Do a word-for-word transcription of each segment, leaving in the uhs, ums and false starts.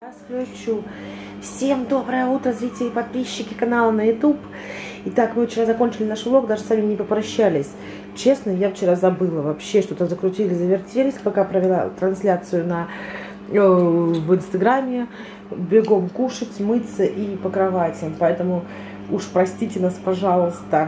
Включу. Всем доброе утро, зрители и подписчики канала на YouTube. Итак, мы вчера закончили наш влог, даже сами не попрощались. Честно, я вчера забыла вообще, что-то закрутили, завертелись, пока провела трансляцию на, э, в Инстаграме. Бегом кушать, мыться и по кроватям. Поэтому уж простите нас, пожалуйста.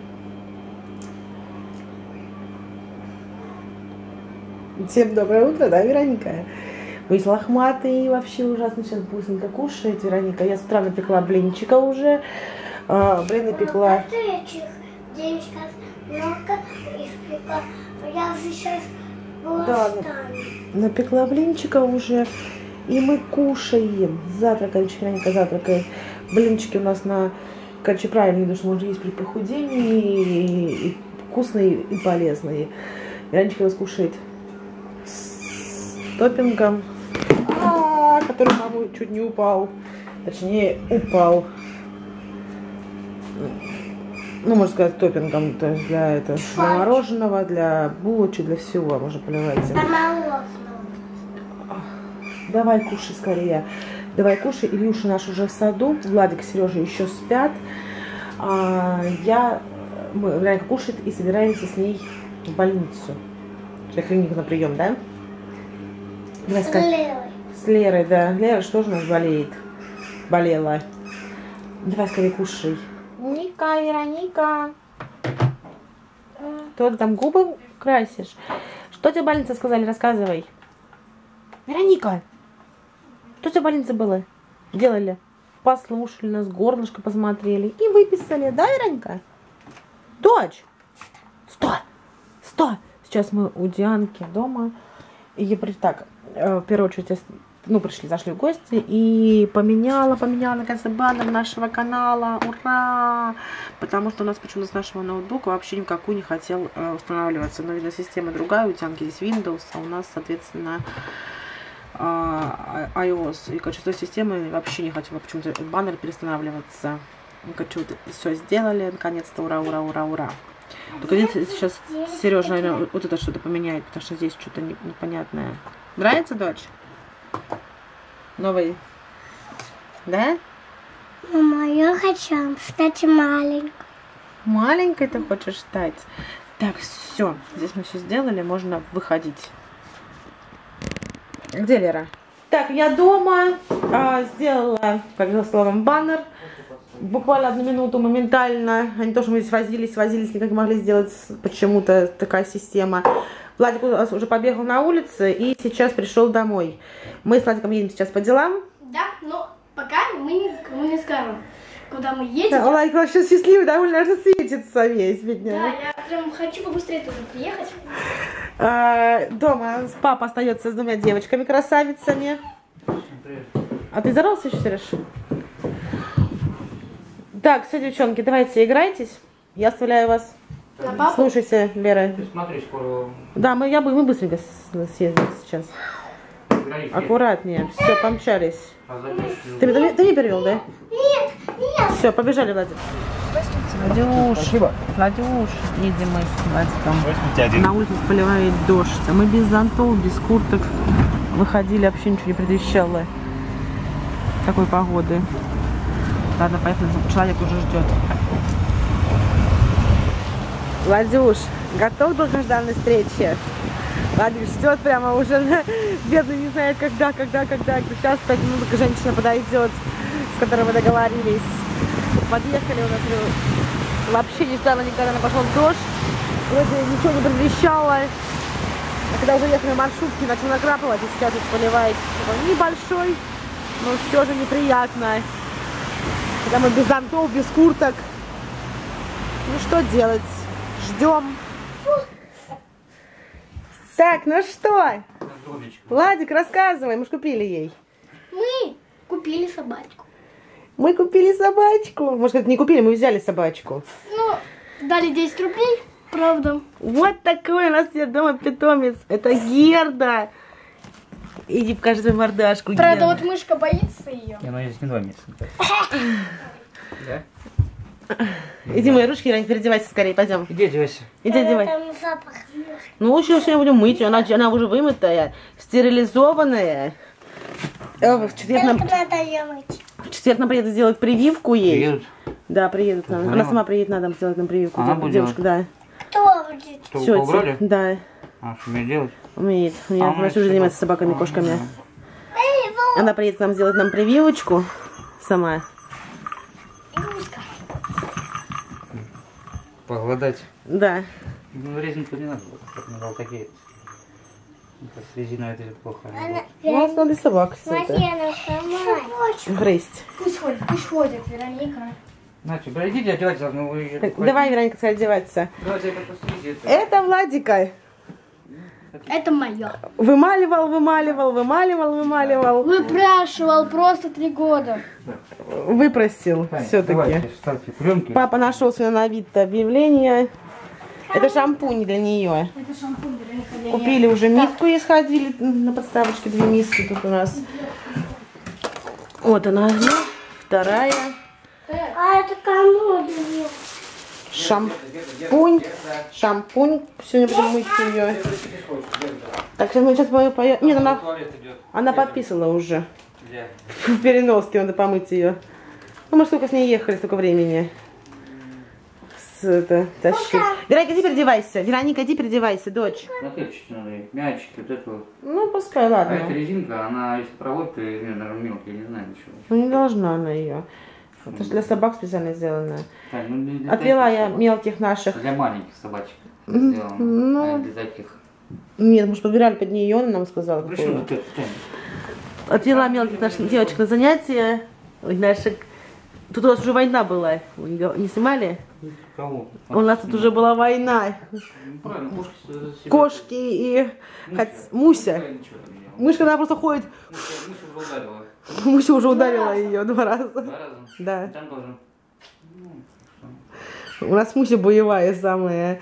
Всем доброе утро, да, Вероника? Вы лохматый, вообще ужасно сейчас вкусненько кушает, Вероника. Я с утра напекла блинчика уже. А, блин, напекла. Я сейчас да, напекла блинчика уже. И мы кушаем. Завтракаем, Вероника завтракает. Блинчики у нас на, короче, правильно, потому что можно есть при похудении. И, и вкусные, и полезные. Вероничка у нас кушает с топпингом, который, маму, чуть не упал. Точнее, упал. Ну, можно сказать, топпингом. То есть для, это, для мороженого, для булочек, для всего можно поливать. Давай кушай скорее. Давай кушай. Илюша наш уже в саду. Владик, Сережа еще спят. А, я... Мы, Вероника кушает и собираемся с ней в больницу. Для клиники на прием, да? Давай, с Лерой. С Лерой, да. Лера что же у нас болеет? Болела. Давай скорее кушай. Ника, Вероника. Что ты там губы красишь? Что тебе в больнице сказали? Рассказывай. Вероника, что тебе в больнице было? Делали? Послушали нас, горлышко посмотрели и выписали. Да, Вероника? Дочь! Стой! Стой! Сейчас мы у Дианки дома. И я так, в первую очередь, ну, пришли, зашли в гости и поменяла, поменяла, наконец-то, баннер нашего канала. Ура! Потому что у нас почему-то с нашего ноутбука вообще никакой не хотел э, устанавливаться. Но, видно, система другая, у Дианки здесь Windows, а у нас, соответственно, э, iOS. И качество системы вообще не хотела почему-то баннер перестанавливаться. Хочу, все сделали, наконец-то, ура, ура, ура, ура. Только сейчас Сережа, наверное, вот это что-то поменяет, потому что здесь что-то непонятное. Нравится, дочь? Новый? Да? Мама, я хочу стать маленькой. Маленькой ты хочешь стать? Так, все. Здесь мы все сделали, можно выходить. Где Лера? Так, я дома. А, сделала, как я сказала вам, баннер. Буквально одну минуту, моментально. А не то, что мы здесь возились, возились, никак не могли сделать почему-то такая система. Владик у нас уже побегал на улице и сейчас пришел домой. Мы с Владиком едем сейчас по делам. Да, но пока мы никому не скажем, куда мы едем. Да, Владик вообще счастливый, довольно аж светится весь, бедняк. Да, я прям хочу побыстрее туда приехать. А, дома папа остается с двумя девочками, красавицами. А ты здоровался еще, Сереж? Так, все, девчонки, давайте играйтесь. Я оставляю вас. Да, слушайся, Лера. Ты смотри, скоро... Да, мы, я, мы быстренько съездим сейчас. Играй, аккуратнее. Все, помчались. А ты, ты, ты не перевел, да? Нет, нет. Все, побежали, Владик. Владюш, Спасибо. Владюш, едем мы с Владиком. На улице поливает дождь. А мы без зонтов, без курток выходили, вообще ничего не предвещало такой погоды. Ладно, поехали, человек уже ждет. Владюш, готов к долгожданной встрече? Владюш ждет прямо уже, бедный не знает когда, когда, когда. Сейчас пять минут женщина подойдет, с которой мы договорились. Подъехали у нас, вообще нежданно никогда пошел дождь. Вроде ничего не предвещало. А когда уже ехали в маршрутке, начал накрапывать, и сейчас тут поливает. Небольшой, но все же неприятно. Когда мы без зонтов, без курток. Ну что делать? Ждем. Так, ну что? Владик, рассказывай, мы же купили ей. Мы купили собачку. Мы купили собачку. Может, это не купили, мы взяли собачку. Ну, дали десять рублей, правда. Вот такой у нас дома питомец. Это Герда. Иди покажи свою мордашку, Правда, Герда. вот мышка боится ее. Я надеюсь, не два месяца. Да? Иди, мои ручки, Рань, переодевайся скорее, пойдем. Иди одевайся. Иди одевай. Там запах. Ну, еще сегодня будем мыть ее, она, она уже вымытая, стерилизованная. Э, в четверг нам, Только надо ее мыть. в четверг нам приедут сделать прививку ей. Приедут? Да, приедут нам. Она сама приедет, надо сделать нам прививку. Она Дев- будет Девушка, да. Кто будет? Что, Тётя. убрали? Да, А, что мне делать? умеет. У нее А, она умеет всю жизнь всё. занимается собаками и кошками. Эй, его. Она приедет к нам сделать нам прививочку сама. Погладать. Да. Ну, резинку не надо, как на волтаке. С резиной это плохо. Она... У нас надо собак Смотри, это, она сама. грызть. Пусть ходит, пусть ходит, Вероника. Значит, пройдите, одевайтесь, ну вы еще... Так, давай, Вероника, скажи, одеваться. Давайте я посмотрите это. Это Владика. Это мое. Вымаливал, вымаливал, вымаливал, вымаливал. Выпрашивал просто три года. Выпросил все-таки. Давайте, ставьте пленки. Папа нашел себе на Авито объявление. Это шампунь для нее. Это шампунь, Вероника. Купили уже миску и сходили на подставочке. Две миски тут у нас. Вот она одна, вторая. А это кому даю? Шампунь. Шампунь. Сегодня будем мыть ее. Так, сейчас мы сейчас поем. Нет, она, она подписана уже. В переноске надо помыть ее. Ну, мы сколько с ней ехали, столько времени. С, это, тащи. Вероника, иди переодевайся. Вероника, иди переодевайся, дочь. Натырчить надо, мячики, вот это вот. Ну, пускай, А эта ладно. резинка, она если проводит, то, наверное, мелкая, я не знаю для чего. Ну, не должна она ее. Это же для собак специально сделанная. Тань, ну, для- для Отвела таких я собак. мелких наших. Для маленьких собачек Мгм. сделано, Ну. а не для таких. Нет, мы же подбирали под нее, она нам сказала. Причем какую. вот это, Тань? Отвела мелких наших девочек на занятия. Ой, наших... Тут у нас уже война была. Вы не го- не снимали? Кого? У нас тут уже была война. Ну, правильно, кошки с- себя- Кошки и Муся. хот- Муся. Муся ничего там не делала. Мышка, она просто ходит. Муся, Муся уже ударила. Муся уже ударила ее два раза. Два раза? Да. Там тоже. Ну, что? У нас Муся боевая самая.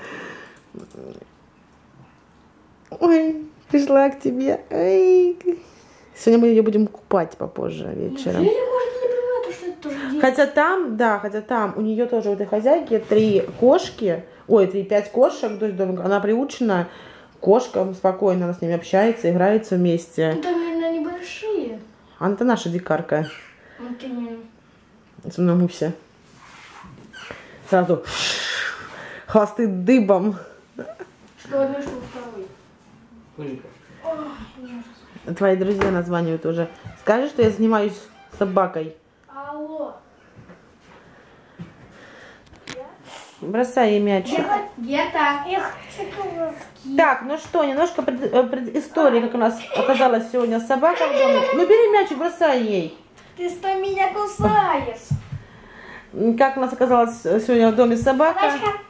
Ой, пришла к тебе. Ой. Сегодня мы ее будем купать попозже вечером. Или, может, я не понимаю, что это тоже делает. Хотя там, да, хотя там у нее тоже у этой хозяйки три кошки, ой, три, пять кошек, то есть дома, она приучена к кошкам, спокойно, она с ними общается, играется вместе. Ну, там, наверное, небольшие. Она-то наша дикарка, Ну, конечно. особенно Муся. Сразу хвосты дыбом. Что одно, что второй. Пылька. Твои друзья названивают уже. Скажи, что я занимаюсь собакой. Алло. Бросай ей мячик. Гета. Эх, Так, ну что, немножко пред, э, предыстории, как у нас оказалась сегодня собака в доме. Ну бери мячик, бросай ей. ты что меня кусаешь? Как у нас оказалась сегодня в доме собака. Собачка.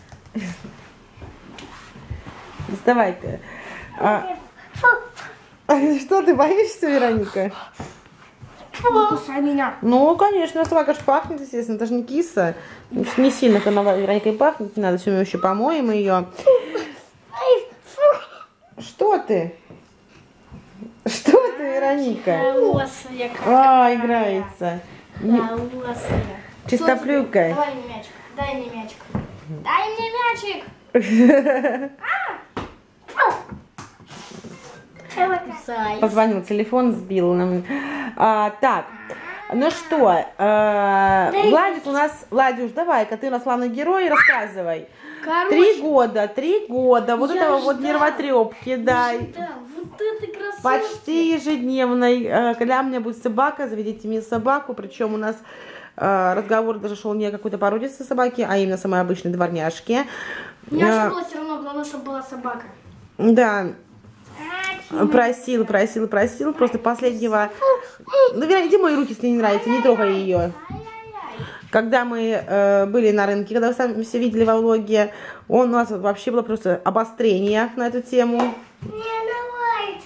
Доставай-ка. А, что, ты боишься, Вероника? Не кусай меня. Ну, конечно, собака же пахнет, естественно, это же не киса. Не сильно она Вероникой пахнет, не надо, все, мы еще помоем ее. Что ты? Что ты, Вероника? Лосая А, играется. Не- лосая. Чистоплюйкой. Давай мне мячик. Дай мне мячик. Дай мне мячик. Кусай. Позвонил, телефон сбил нам. А, так, ну что, а, Владик у нас, Владюш, давай-ка ты у нас главный герой, рассказывай. Три года, три года, вот Я этого вот ждал. нервотрепки, да. Да, вот это красота. Почти ежедневной. Э, Когда у меня будет собака, заведите мне собаку. Причем у нас э, разговор даже шел не о какой-то породистой собаке, а именно самой обычной дворняжке. Мне Э, же было все равно, главное, чтобы была собака. Да, просил, просил, просил. Просто последнего... Ну, Вера, иди, мои руки с ней не нравятся, не трогай ее. Когда мы э, были на рынке, когда вы сами все видели во влоге, он, у нас вообще было просто обострение на эту тему. Не, давай.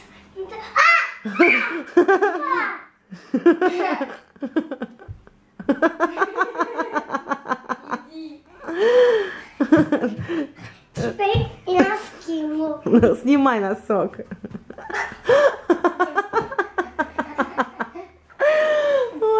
Теперь я скину. Снимай носок. Ой, Вероника.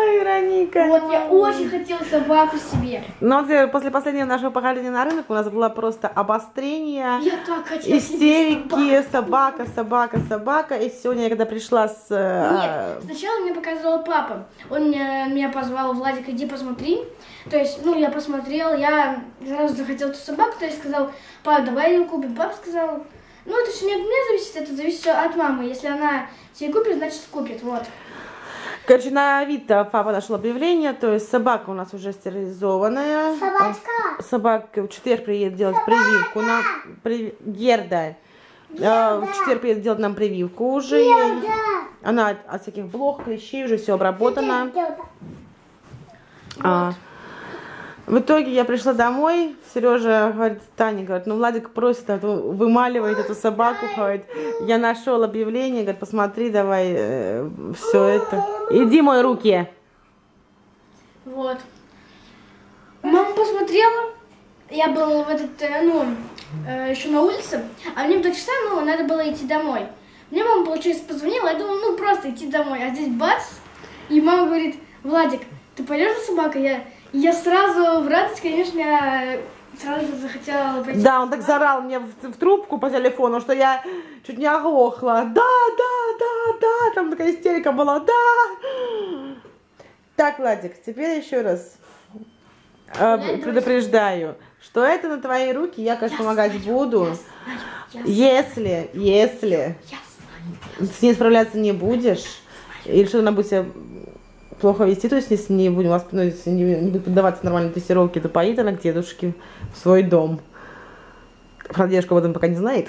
Вероника. Вот, я очень хотела собаку себе. Но вот после последнего нашего похождения на рынок у нас было просто обострение, Я так хотела истерики, собака, собака, собака. И сегодня, я когда пришла с... Нет, сначала мне показывал папа. Он меня, меня позвал: Владик, иди посмотри. То есть, ну, я посмотрела, я сразу захотела эту собаку, то есть сказал: пап, давай ее купим. Папа сказал: ну, это все не от меня зависит, это зависит всё от мамы. Если она себе купит, значит купит, вот. Короче, на Авито папа нашел объявление, то есть собака у нас уже стерилизованная. Собачка. Собака в четверг приедет делать прививку. На... При... Герда. Герда. В четверг приедет делать нам прививку уже. Герда. Она от, от всяких блох, клещей, уже все обработано. Вот. А, в итоге я пришла домой, Сережа говорит, Таня, говорит, ну Владик просит, а то вымаливает эту собаку, говорит, я нашел объявление, говорит, посмотри, давай э, все это. Иди мой руки. Вот. Мама посмотрела, я была в этот, ну, еще на улице, а мне в два часа, ну, надо было идти домой. Мне мама, получается, позвонила, я думала, ну, просто идти домой, а здесь бац, и мама говорит: Владик, ты пойдешь за собакой? Я, я сразу в радость, конечно, я сразу же захотела пойти. Да, он так заорал мне в, в трубку по телефону, что я чуть не оглохла. Да, да, да, да, там такая истерика была, да. Так, Владик, теперь еще раз э, предупреждаю, что это на твои руки, я, конечно, помогать буду. Если, если с ней справляться не будешь, или что она будет себя плохо вести, то есть если не будем вас, ну, если не, не будет поддаваться нормальной дрессировке, то поедет она к дедушке в свой дом. Правда, дедушка об этом пока не знает.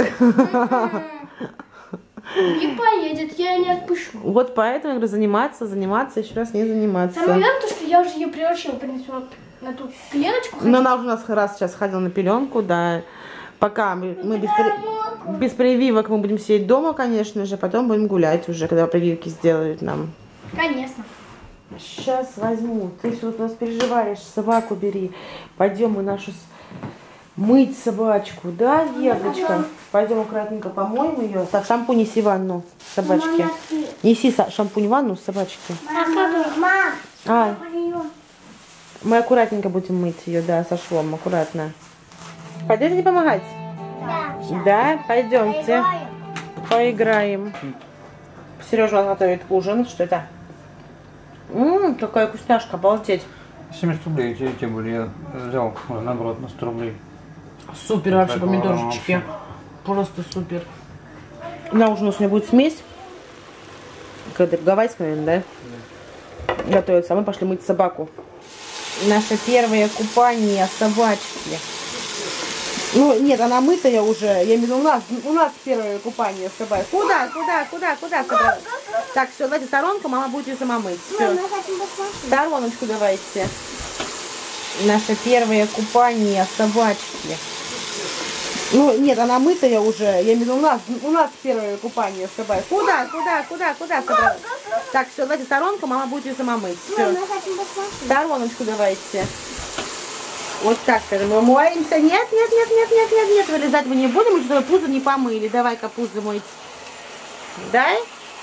И поедет, я ее не отпущу. Вот поэтому я говорю, заниматься, заниматься, еще раз не заниматься. Самое главное, то, что я уже ее приучила, принесла на ту клеточку. Но она уже у нас раз сейчас ходила на пеленку, да. Пока мы, мы без, при... без прививок мы будем сидеть дома, конечно же, потом будем гулять уже, когда прививки сделают нам. Конечно. Сейчас возьму. Ты все у нас переживаешь, собаку бери. Пойдем мы нашу с... мыть собачку, да, Гердочка? Пойдем аккуратненько помоем ее. Так, шампунь неси в ванну собачки. Неси шампунь в ванну собачки. Мам, А, мы аккуратненько будем мыть ее, да, со швом, аккуратно. Пойдете помогать? Да. Да, пойдемте. Поиграем. Сережа готовит ужин. Что это? Ммм, какая вкусняшка, обалдеть. семьдесят рублей те, те были, я взял, наоборот, на сто рублей. Супер вообще помидорчики. Просто супер. На ужин у нас у меня будет смесь. Когда гавайская, наверное, да? Готовится. А мы пошли мыть собаку. Наше первое купание собачки. Ну, нет, она мытая уже. Я имею в виду, у нас, у нас первое купание с собой. Куда, куда, куда, куда собралась? Так, все, давайте сторонку, мама будет ее сама мыть. Все. Стороночку давайте. Наше первое купание собачки. Ну, нет, она мытая уже. Я имею в виду, у нас, у нас первое купание с собой. Куда, куда, куда, куда собралась? Так, все, давайте сторонку, мама будет ее сама мыть. Все. Стороночку давайте. Вот так, скажем, мы моемся. Нет, нет, нет, нет, нет, нет, нет, вылезать мы не будем, мы что пузо не помыли. Давай-ка пузо мыть. Дай.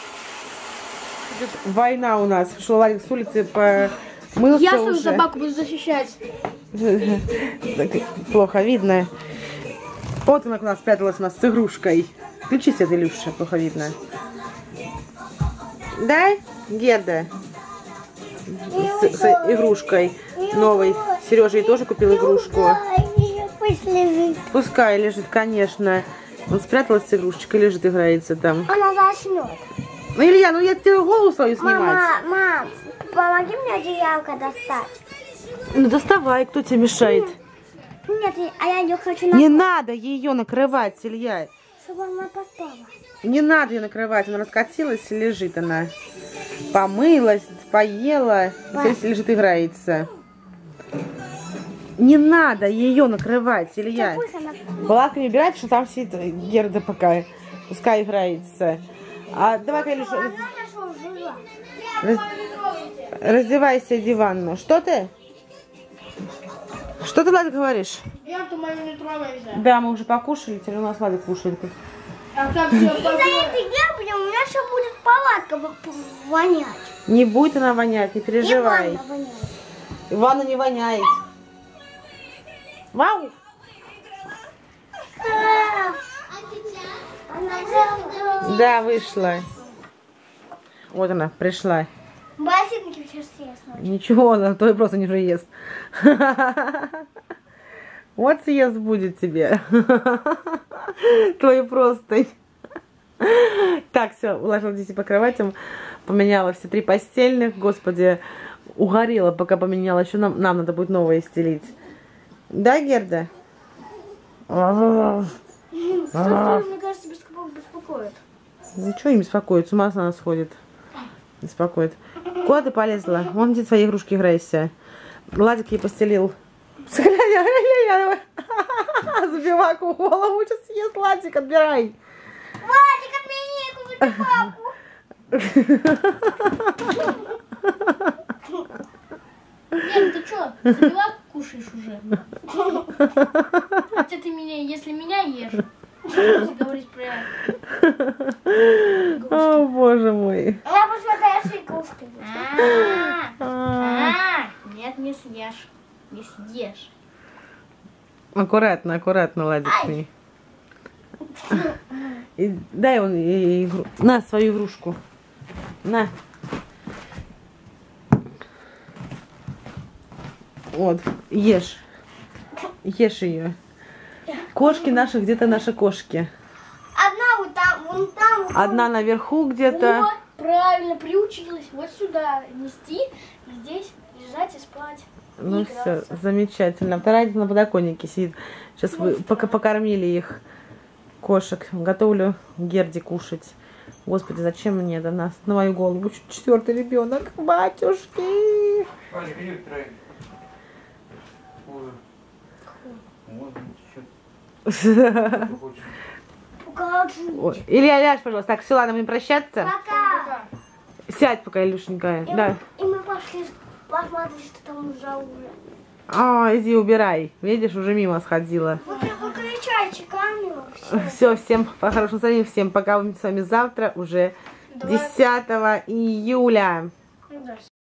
Война у нас. Шел Владик с улицы, помылся я свою уже. собаку буду защищать. Плохо видно. Вот она у нас спряталась у нас с игрушкой. Включи свет, Илюша, плохо видно. Дай, Герда. С, с игрушкой новой. Сережа ей тоже купил игрушку. Пусть лежит. Пускай лежит, конечно. Он спряталась с игрушечкой, лежит, играется там. Она заснет. Ну, Илья, ну я тебе голову свою снимать. Мама, мам, помоги мне одеялко достать. Ну доставай, кто тебе мешает? Нет, а я не хочу на... Не надо ее накрывать, Илья. Чтобы она поспала. Не надо ее накрывать, она раскатилась и лежит она. Помылась, поела, здесь лежит, играется. Не надо ее накрывать, Илья. Балатками убирать, что там сидит Герда пока. Пускай играется. А давай-ка, Илюша, раз... раздевайся, иди в ванну. Что ты? Что ты, Влад, говоришь? Я то мою не трогайся. Да, мы уже покушали, теперь у нас Влад кушает. А как все? Из-за этой грабли у меня еще будет палатка только вонять. Не будет она вонять, не переживай. И ванна воняет. Ванна не воняет. Вау! Да, вышла. Вот она, пришла. Ботинки сейчас съест. Ничего, она то и просто не ест. Вот съест будет тебе. Твою простынь. Так, все, уложила детей по кроватям. Поменяла все три постельных. Господи, угорела, пока поменяла. Еще нам, нам надо будет новое стелить. Да, Герда? Мне кажется, беспокоит. Ничего не беспокоит, с ума она сходит. Беспокоит. Куда ты полезла? Вон где свои игрушки играйся. Владик ей постелил. Забиваку голову сейчас съест. Владик, отбирай. Владик, отмени папу. Нет, ты что, забивак кушаешь уже? Хотя ты меня, если меня ешь, если говорить про... О, боже мой. Я посмотрю игрушки. Нет, не съешь. Не съешь. Аккуратно, аккуратно, Ладик, с ней. И дай он ей игру. На свою игрушку. На. Вот, ешь. Ешь ее. Кошки наши, где-то наши кошки. Одна вот там, вон там. вон Одна наверху где-то. Вот, правильно, приучилась вот сюда нести, и здесь лежать и спать. Ну И все, играться. замечательно. Вторая на подоконнике сидит. Сейчас вы пока покормили их, кошек. Готовлю Герде кушать. Господи, зачем мне это на, на мою голову? Четвертый ребенок. Батюшки. Валя, иди в тройку. Вот, чуть-чуть. Покажу. Ой, Илья, ляжь, пожалуйста. Так, все, ладно, будем прощаться. Пока. Сядь пока, Илюшенька. И, Да. и мы пошли посмотреть, что там уже уже. А, иди убирай. Видишь, уже мимо сходила. Выключайте камеру. Все. Все, всем по хорошему настроению. Всем пока. Увидимся с вами завтра, уже Давай. десятого июля. Ну да.